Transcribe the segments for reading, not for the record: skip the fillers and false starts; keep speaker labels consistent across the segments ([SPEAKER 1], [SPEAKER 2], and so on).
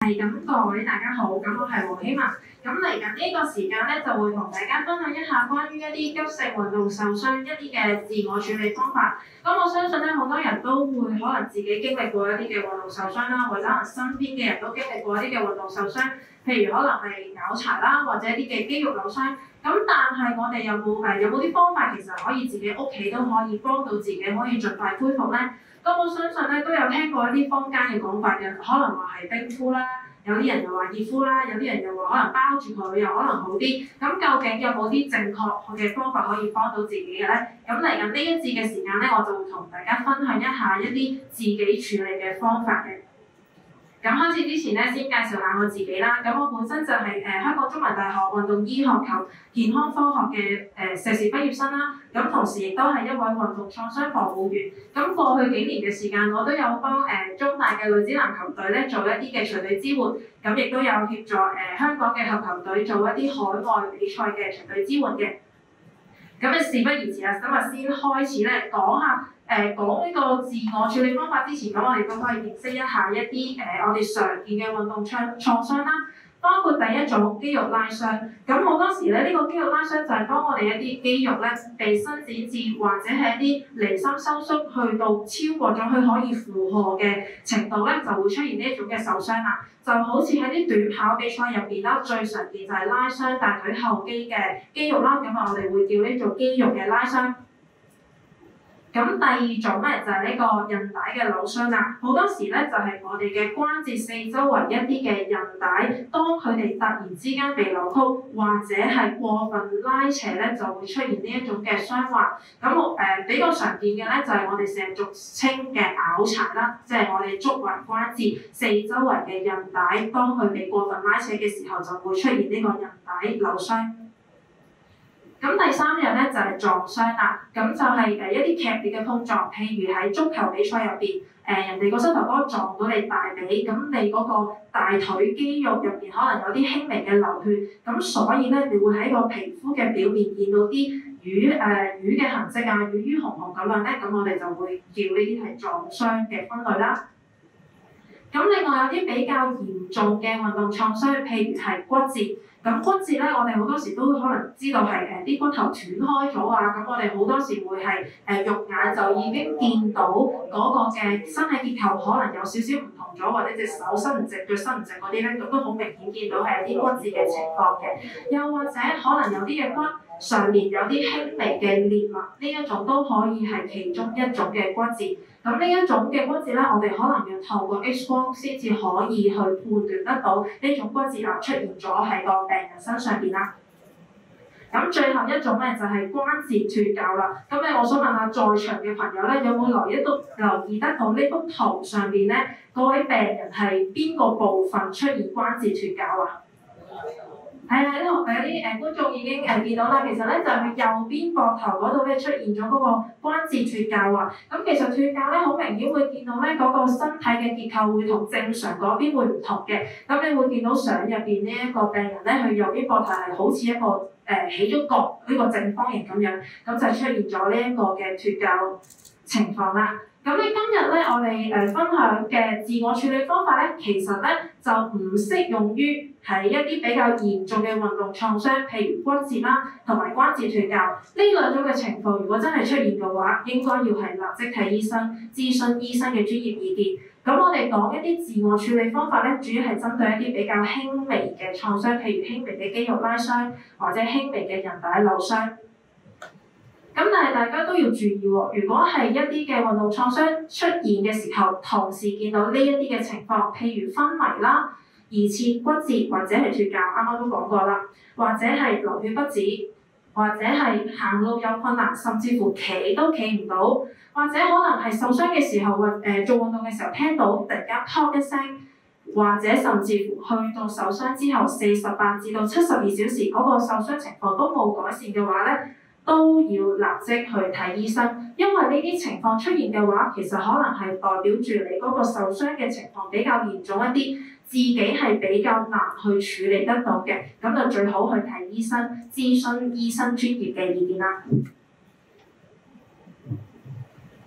[SPEAKER 1] 咁各位大家好，咁我係黃希文。咁嚟緊呢個時間咧，就會同大家分享一下關於一啲急性運動受傷一啲嘅自我處理方法。咁我相信咧，好多人都會可能自己經歷過一啲嘅運動受傷啦，或者可能身邊嘅人都經歷過一啲嘅運動受傷，譬如可能係拗柴啦，或者一啲嘅肌肉扭傷。咁但係我哋有冇啲方法其實可以自己屋企都可以幫到自己，可以盡快恢復咧？咁我相信咧都有聽過一啲坊間嘅講法嘅，可能話係冰敷啦，有啲人又話熱敷啦，有啲人又話可能包住佢又可能好啲。咁究竟有冇啲正確嘅方法可以幫到自己嘅咧？咁嚟緊呢一節嘅時間咧，我就會同大家分享一下一啲自己處理嘅方法嘅。咁開始之前咧，先介紹下我自己啦。咁我本身就係香港中文大學運動醫學及健康科學嘅碩士畢業生啦。咁同時亦都係一位運動創傷防護員。咁過去幾年嘅時間，我都有幫中大嘅女子籃球隊咧做一啲嘅隨隊支援。咁亦都有協助香港嘅合球隊做一啲海外比賽嘅隨隊支援嘅。咁事不宜遲啦，今日先開始咧講下。講呢個自我處理方法之前，咁我哋都可以認識一下一啲我哋常見嘅運動創傷啦，包括第一種肌肉拉傷。咁好多時咧，呢個肌肉拉傷就係當我哋一啲肌肉咧被伸展至或者係一啲離心收縮去到超過咗佢可以負荷嘅程度咧，就會出現呢一種嘅受傷啦。就好似喺啲短跑比賽入邊啦，最常見就係拉傷大腿後肌嘅肌肉啦，咁我哋會叫呢做肌肉嘅拉傷。咁第二種咧就係呢個韌帶嘅扭傷啦，好多時咧就係我哋嘅關節四周圍一啲嘅韌帶，當佢哋突然之間被扭曲或者係過分拉扯咧，就會出現呢一種嘅傷患。咁比較常見嘅咧就係我哋成日俗稱嘅拗柴啦，即係我哋足踝關節四周圍嘅韌帶，當佢被過分拉扯嘅時候，就會出現呢個韌帶扭傷。咁第三樣咧就係撞傷啦，咁就係一啲劇烈嘅碰撞，譬如喺足球比賽入邊，人哋個膝頭哥撞到你大髀，咁你嗰個大腿肌肉入邊可能有啲輕微嘅流血，咁所以咧你會喺個皮膚嘅表面見到啲瘀嘅痕跡啊，瘀瘀紅紅咁樣咧，咁我哋就會叫呢啲係撞傷嘅分類啦。咁另外有啲比較嚴重嘅運動創傷，譬如係骨折。咁骨折咧，我哋好多時都可能知道係啲骨頭斷開咗啊。咁我哋好多時會係肉眼就已經見到嗰個嘅身體結構可能有少少唔同咗，或者隻手伸唔直、腳伸唔直嗰啲咧，咁都好明顯見到係一啲骨折嘅情況嘅。又或者可能有啲嘅骨上面有啲輕微嘅裂紋，呢一種都可以係其中一種嘅骨折。咁呢一種嘅骨折咧，我哋可能要透過 X 光先至可以去判斷得到呢種骨折啊出現咗喺個病人身上邊啦。咁最後一種咧就係關節脫臼啦。咁我想問下在場嘅朋友咧，有冇留意得到呢幅圖上邊咧，嗰位病人係邊個部分出現關節脫臼啊？係啦，呢度有啲觀眾已經見到啦。其實咧就係右邊膊頭嗰度咧出現咗嗰個關節脫臼啊。咁其實脫臼咧好明顯會見到咧嗰個身體嘅結構會同正常嗰邊會唔同嘅。咁你會見到相入邊呢一個病人咧，佢右邊膊頭係好似一個起咗角呢個正方形咁樣，咁就出現咗呢一個嘅脫臼情況啦。咁今日咧，我哋分享嘅自我處理方法咧，其實咧就唔適用於係一啲比較嚴重嘅運動創傷，譬如骨折啦，同埋關節脫臼呢兩種嘅情況。如果真係出現嘅話，應該要係立即睇醫生，諮詢醫生嘅專業意見。咁我哋講一啲自我處理方法咧，主要係針對一啲比較輕微嘅創傷，譬如輕微嘅肌肉拉傷，或者輕微嘅韌帶扭傷。咁但係大家都要注意喎，如果係一啲嘅運動創傷出現嘅時候，同時見到呢一啲嘅情況，譬如昏迷啦、疑似骨折或者係脫臼，啱啱都講過啦，或者係流血不止，或者係行路有困難，甚至乎企都企唔到，或者可能係受傷嘅時候做運動嘅時候聽到突然間砰一聲，或者甚至乎去到受傷之後48至到72小時嗰個受傷情況都冇改善嘅話咧，都要立即去睇醫生，因為呢啲情況出現嘅話，其實可能係代表住你嗰個受傷嘅情況比較嚴重一啲，自己係比較難去處理得到嘅，咁就最好去睇醫生，諮詢醫生專業嘅意見啦。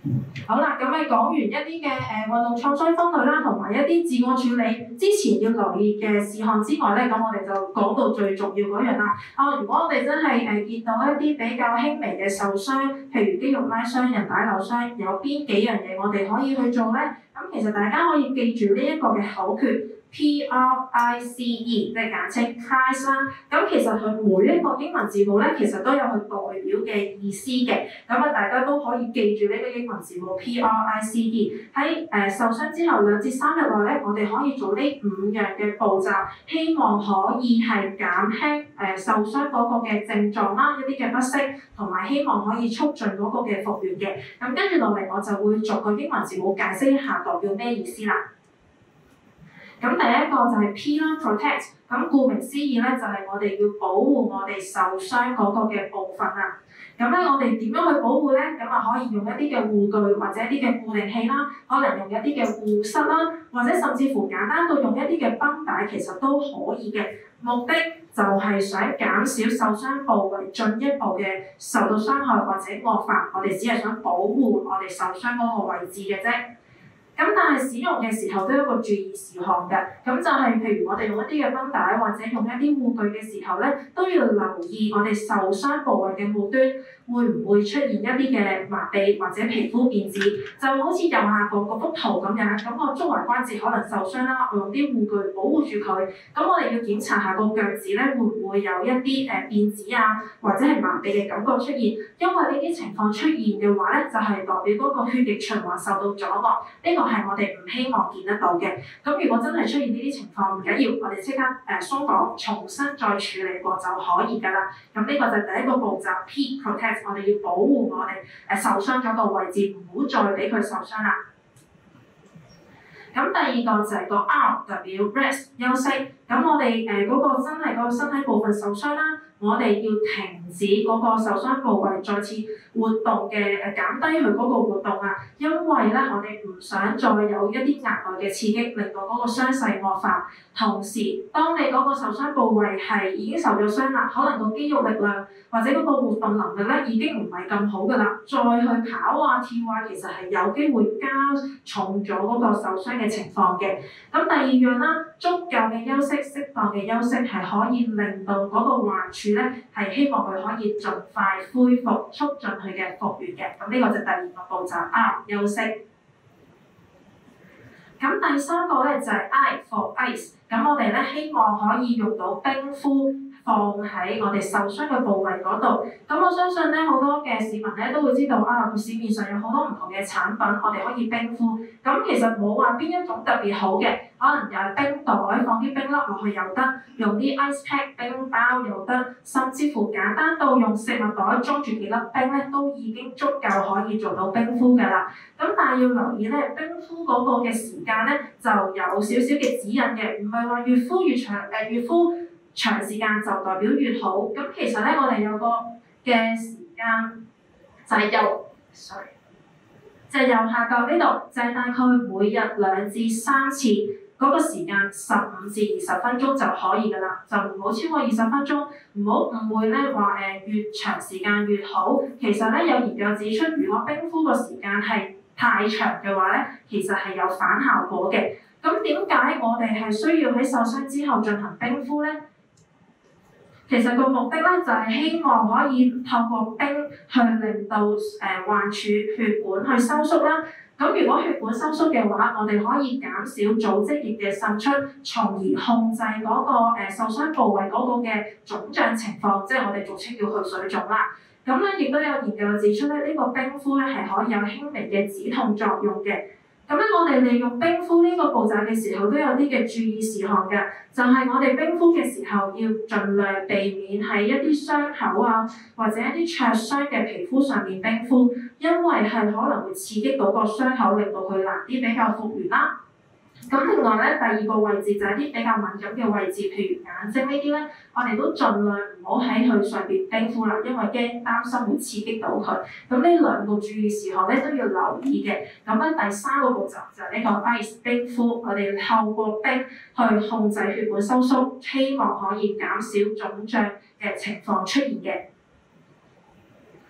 [SPEAKER 1] 好啦，咁你講完一啲嘅運動創傷分類啦，同埋一啲自我處理之前要留意嘅事項之外咧，咁我哋就講到最重要嗰樣啦。如果我哋真係見到一啲比較輕微嘅受傷，譬如肌肉拉傷、韌帶扭傷，有邊幾樣嘢我哋可以去做咧？咁其實大家可以記住呢一個嘅口訣。PRICE 即係簡稱 PRICE 啦，咁其實佢每一個英文字母咧，其實都有佢代表嘅意思嘅，咁大家都可以記住呢個英文字母 PRICE。喺受傷之後2至3日內咧，我哋可以做呢5樣嘅步驟，希望可以係減輕受傷嗰個嘅症狀啦，一啲嘅不適，同埋希望可以促進嗰個嘅復原嘅。咁跟住落嚟，我就會逐個英文字母解釋一下代表咩意思啦。咁第一個就係 P 啦 ，protect。咁顧名思義咧，就係我哋要保護我哋受傷嗰個嘅部分啊。咁咧，我哋點樣去保護咧？咁可以用一啲嘅護具或者一啲嘅固定器啦，可能用一啲嘅護膝啦，或者甚至乎簡單到用一啲嘅繃帶，其實都可以嘅。目的就係想減少受傷部位進一步嘅受到傷害或者惡化，我哋只係想保護我哋受傷嗰個位置嘅啫。咁但係使用嘅時候都有一個注意事項嘅，咁就係譬如我哋用一啲嘅繃帶或者用一啲護具嘅時候咧，都要留意我哋受傷部位嘅末端會唔會出現一啲嘅麻痹或者皮膚變質，就好似右下角嗰幅圖咁樣，咁個中踝關節可能受傷啦，我用啲護具保護住佢，咁我哋要檢查下個腳趾咧會唔會有一啲變質啊，或者係麻痹嘅感覺出現，因為呢啲情況出現嘅話咧，就係代表嗰個血液循環受到阻礙，呢個係我哋唔希望見得到嘅。咁如果真係出現呢啲情況，唔緊要，我哋即刻鬆綁，重新再處理過就可以㗎啦。咁呢個就係第一個步驟 P protect， 我哋要保護我哋受傷咗個位置，唔好再俾佢受傷啦。咁第二個就係個 R， 代表 rest 休息。咁我哋嗰個真係嗰個身體部分受傷啦，我哋要停止嗰個受傷部位再次活動嘅減低佢嗰個活動啊，因為咧我哋唔想再有一啲額外嘅刺激，令到嗰個傷勢惡化。同時，當你嗰個受傷部位係已經受咗傷啦，可能個肌肉力量或者嗰個活動能力咧已經唔係咁好㗎啦，再去跑啊跳啊，其實係有機會加重咗嗰個受傷嘅情況嘅。咁第二樣啦，足夠嘅休息、適當嘅休息係可以令到嗰個患處咧係希望佢可以盡快恢復，促進佢嘅復原嘅。咁呢個就第二個步驟 R 休息。咁第三個咧就係 I for ice。咁我哋咧希望可以用到冰敷放喺我哋受傷嘅部位嗰度。咁我相信咧好多嘅市民咧都會知道市面上有好多唔同嘅產品，我哋可以冰敷。咁其實冇話邊一種特別好嘅，可能又係冰袋放啲冰粒落去又得，用啲 ice pack 冰包又得，甚至乎簡單到用食物袋裝住幾粒冰咧，都已經足夠可以做到冰敷㗎啦。咁但係要留意咧，冰敷嗰個嘅時間咧就有少少嘅指引嘅，唔係話越敷越長，越敷長時間就代表越好。咁其實咧，我哋有個嘅時間就係右下角呢度，就係大概每日2至3次，嗰個時間15至20分鐘就可以㗎啦，就唔好超過20分鐘。唔好誤會咧話越長時間越好。其實咧有研究指出，如果冰敷個時間係太長嘅話咧，其實係有反效果嘅。咁點解我哋係需要喺受傷之後進行冰敷咧？其實個目的咧就係希望可以透過冰去令到患處血管去收縮啦。咁如果血管收縮嘅話，我哋可以減少組織液嘅滲出，從而控制嗰個受傷部位嗰個嘅腫脹情況，即係我哋俗稱叫去水腫啦。咁咧亦都有研究指出咧，呢個冰敷咧係可以有輕微嘅止痛作用嘅。咁咧，我哋利用冰敷呢個步驟嘅時候，都有啲嘅注意事項嘅，就係我哋冰敷嘅時候要盡量避免喺一啲傷口啊，或者一啲灼傷嘅皮膚上面冰敷，因為係可能會刺激到個傷口，令到佢難啲比較復原啦。咁另外咧，第二個位置就係啲比較敏感嘅位置，譬如眼睛呢啲咧，我哋都盡量唔好喺佢上邊冰敷啦，因為擔心會刺激到佢。咁呢2個注意事項咧都要留意嘅。咁咧第3個步驟就係呢個 ice 冰敷，我哋透過冰去控制血管收縮，希望可以減少腫脹嘅情況出現嘅。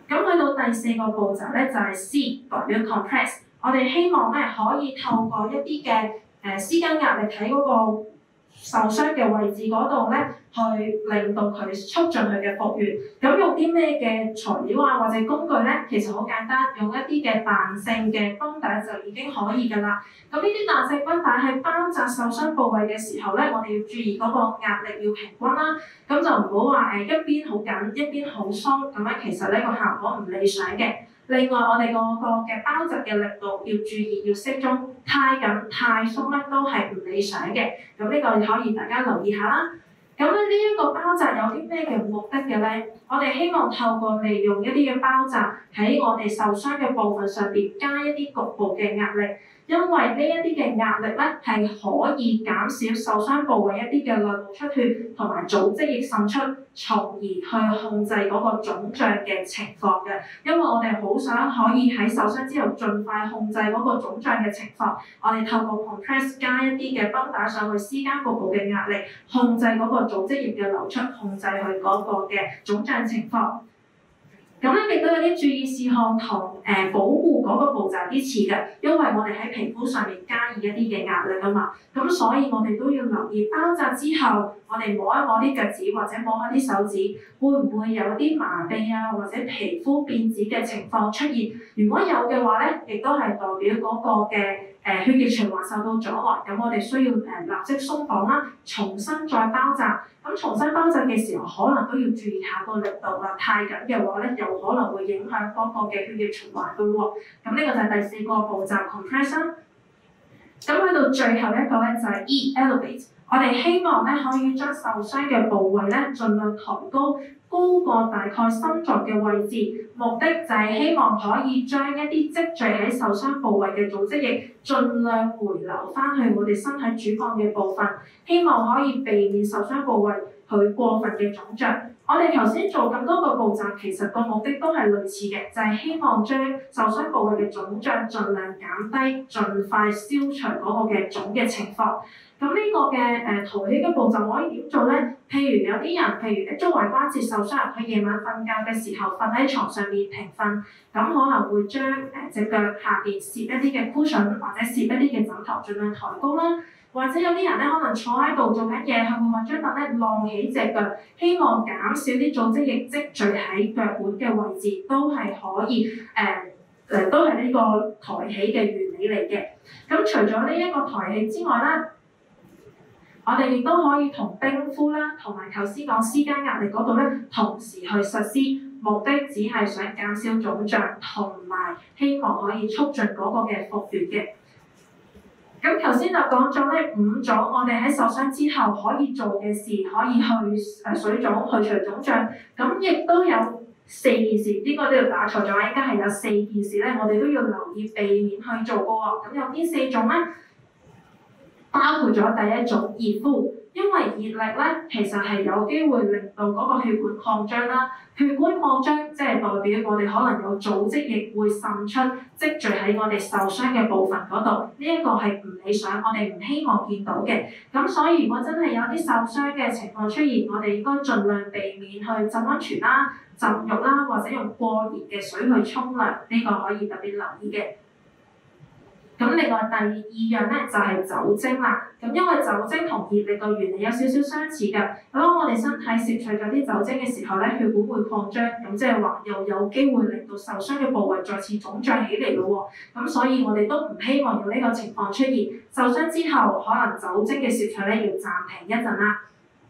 [SPEAKER 1] 咁去到第4個步驟咧，就係 C 代表 compress。我哋希望咧可以透過一啲嘅施加壓力喺嗰個受傷嘅位置嗰度咧，去令到佢促進佢嘅復原。咁用啲咩嘅材料啊，或者工具咧？其實好簡單，用一啲嘅彈性嘅繃帶就已經可以㗎啦。咁呢啲彈性繃帶喺包紮受傷部位嘅時候咧，我哋要注意嗰個壓力要平均啦。咁就唔好話一邊好緊，一邊好鬆，咁樣其實呢個效果唔理想嘅。另外，我哋個嘅包紮嘅力度要注意，要適中，太緊太鬆咧都係唔理想嘅。咁呢個可以大家留意下啦。咁咧呢一個包紮有啲咩嘅目的嘅咧？我哋希望透過利用一啲嘅包紮喺我哋受傷嘅部分上邊加一啲局部嘅壓力。因為呢一啲嘅壓力咧係可以減少受傷部位一啲嘅內部出血同埋組織液滲出，從而去控制嗰個腫脹嘅情況嘅。因為我哋好想可以喺受傷之後盡快控制嗰個腫脹嘅情況，我哋透過 compress 加一啲嘅繃帶上去施加局部嘅壓力，控制嗰個組織液嘅流出，控制佢嗰個嘅腫脹情況。咁咧亦都有啲注意事項同保護嗰個步驟啲似嘅，因為我哋喺皮膚上面加以一啲嘅壓力啊嘛，咁所以我哋都要留意包紮之後，我哋摸一摸啲腳趾或者摸下啲手指，會唔會有啲麻痹啊或者皮膚變紫嘅情況出現？如果有嘅話咧，亦都係代表嗰個嘅血液循環受到阻礙，咁我哋需要立即鬆綁啦，重新再包紮。咁重新包紮嘅時候，可能都要注意下個力度啦。太緊嘅話咧，又可能會影響嗰個嘅血液循環嘅喎。咁呢個就係第4個步驟 compression。咁去到最後一個咧就係 E elevate。我哋希望咧可以將受傷嘅部位咧盡量抬高過大概心臟嘅位置，目的就係希望可以將一啲積聚喺受傷部位嘅組織液，盡量回流翻去我哋身體主幹嘅部分，希望可以避免受傷部位佢過分嘅腫脹。我哋頭先做咁多個步驟，其實個目的都係類似嘅，就係希望將受傷部位嘅腫脹盡量減低，盡快消除嗰個嘅腫嘅情況。咁呢個嘅抬起嘅步驟可以點做咧？譬如有啲人，譬如中踝關節受傷，佢夜晚瞓覺嘅時候瞓喺床上面平瞓，咁可能會將隻腳下邊攝一啲嘅 cushion 或者攝一啲嘅枕頭，盡量抬高啦。或者有啲人咧，可能坐喺度做緊嘢，佢會揾張凳咧晾起隻腳，希望減少啲組織液積聚喺腳腕嘅位置，都係可以都係呢個抬起嘅原理嚟嘅。咁除咗呢一個抬起之外啦，我哋亦都可以同冰敷啦，同埋頭先講施加壓力嗰度咧，同時去實施，目的只係想減少腫脹，同埋希望可以促進嗰個嘅復原嘅。咁頭先就講咗呢5種我哋喺受傷之後可以做嘅事，可以去水腫、去除腫脹。咁亦都有4件事，應該都要打錯咗，應該係有4件事咧，我哋都要留意避免去做嘅喎。咁有邊4種咧？包括咗第一種熱敷，因為熱力咧其實係有機會令到嗰個血管擴張啦。血管擴張即係代表我哋可能有組織液會滲出積聚喺我哋受傷嘅部分嗰度，呢一個係唔理想，我哋唔希望見到嘅。咁所以如果真係有啲受傷嘅情況出現，我哋應該盡量避免去浸溫泉啦、浸浴啦，或者用過熱嘅水去沖涼，呢個可以特別留意嘅。咁另外第2樣咧就係酒精啦，咁因為酒精同熱力個原理有少少相似㗎，當我哋身體攝取咗啲酒精嘅時候咧，血管會擴張，咁即係話又有機會令到受傷嘅部位再次腫脹起嚟咯喎，咁所以我哋都唔希望有呢個情況出現。受傷之後，可能酒精嘅攝取咧要暫停一陣啦。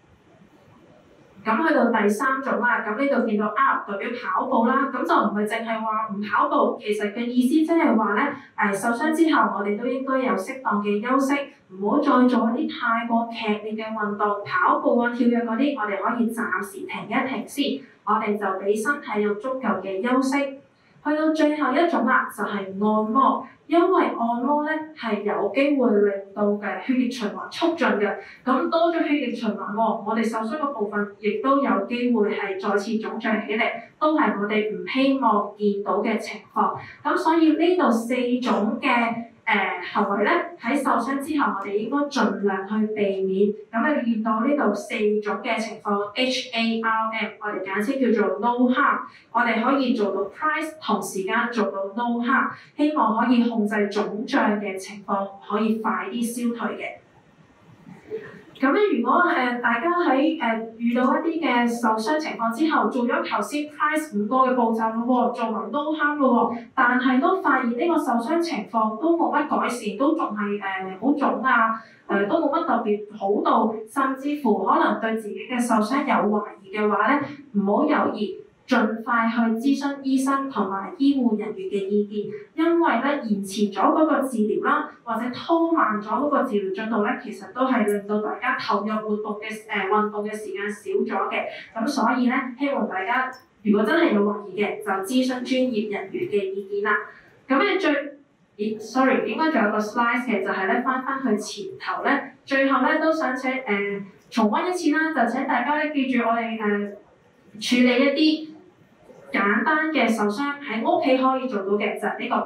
[SPEAKER 1] 咁去到第3種啦，咁呢度見到 R 代表跑步啦，咁就唔係淨係話唔跑步，其實嘅意思即係話咧，受傷之後我哋都應該有適當嘅休息，唔好再做一啲太過劇烈嘅運動，跑步啊、跳躍嗰啲，我哋可以暫時停一停先，我哋就俾身體有足夠嘅休息。去到最後一種啦，就係按摩，因為按摩咧係有機會令到嘅血液循環促進嘅，咁多咗血液循環喎，我哋受傷嘅部分亦都有機會係再次腫脹起嚟，都係我哋唔希望見到嘅情況。咁所以呢度4種嘅行為咧，喺受傷之後，我哋應該盡量去避免。咁你見到呢度4種嘅情況 HARM， 我哋簡稱叫做 No Harm。我哋可以做到 price， 同時間做到 No Harm， 希望可以控制腫脹嘅情況可以快啲消退嘅。咁咧，如果大家喺遇到一啲嘅受傷情況之後，做咗頭先 price 5個嘅步驟咯喎，做埋 no harm 咯喎，但係都發現呢個受傷情況都冇乜改善，都仲係好腫啊，都冇乜特別好到，甚至乎可能對自己嘅受傷有懷疑嘅話咧，唔好猶豫。盡快去諮詢醫生同埋醫護人員嘅意見，因為咧延遲咗嗰個治療啦，或者拖慢咗嗰個治療進度咧，其實都係令到大家投入活動嘅運動嘅時間少咗嘅。咁所以咧，希望大家如果真係有懷疑嘅，就諮詢專業人員嘅意見啦。咁咧sorry， 應該仲有個 slide 嘅，就係咧翻去前頭咧，最後咧都想請重溫一次啦，就請大家咧記住我哋處理一啲簡單嘅受傷喺屋企可以做到嘅就係呢個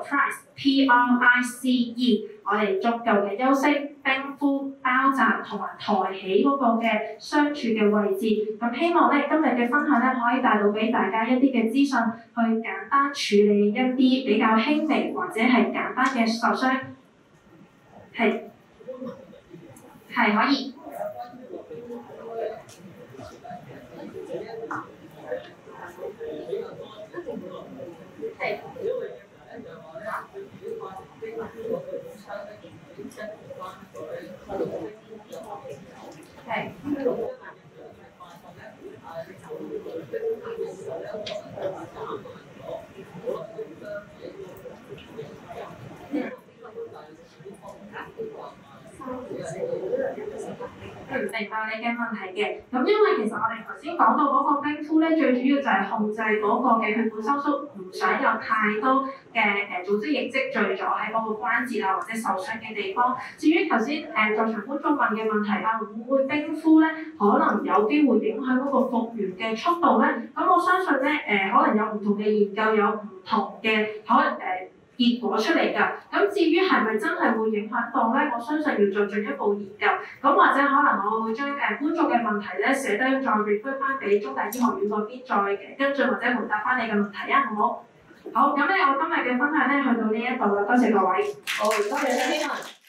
[SPEAKER 1] PRICE， 我哋足夠嘅休息、冰敷、包紮同埋抬起嗰個嘅傷處嘅位置。咁希望咧今日嘅分享咧可以帶到俾大家一啲嘅資訊，去簡單處理一啲比較輕微或者係簡單嘅受傷，係可以。明白你嘅問題嘅，咁因為其實我哋頭先講到嗰個冰敷咧，最主要就係控制嗰個嘅血管收縮，唔想有太多嘅組織液積聚咗喺嗰個關節啊或者受傷嘅地方。至於頭先在場觀眾問嘅問題啊，會唔會冰敷咧，可能有機會影響嗰個復原嘅速度咧？咁我相信咧可能有唔同嘅研究，有唔同嘅可能結果出嚟㗎，咁至於係咪真係會影響到咧？我相信要做進一步研究，咁或者可能我會將觀眾嘅問題咧寫低再 refer 翻俾中大醫學院嗰邊再跟進或者回答翻你嘅問題啊，好唔好？好，咁咧我今日嘅分享咧去到呢一度啦，多謝各位。
[SPEAKER 2] 好，多謝 Stephen。